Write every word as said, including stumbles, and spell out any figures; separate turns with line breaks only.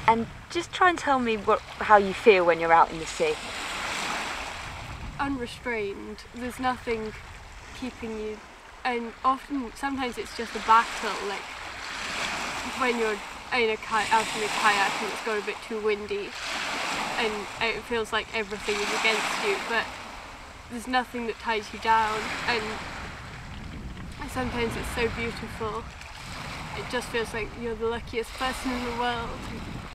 And just try and tell me what, how you feel when you're out in the sea.
Unrestrained. There's nothing keeping you, and often, sometimes it's just a battle, like when you're in a ki out in a kayak and it's got a bit too windy and it feels like everything is against you, but there's nothing that ties you down, and sometimes it's so beautiful. It just feels like you're the luckiest person in the world.